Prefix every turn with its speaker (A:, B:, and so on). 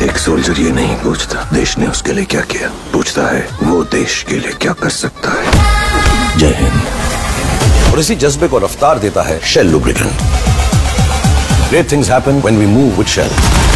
A: एक सोल्जर ये नहीं पूछता देश ने उसके लिए क्या किया, पूछता है वो देश के लिए क्या कर सकता है। जय हिंद।
B: और इसी जज्बे को रफ्तार देता है Shell lubricant. Great things happen when we move with Shell.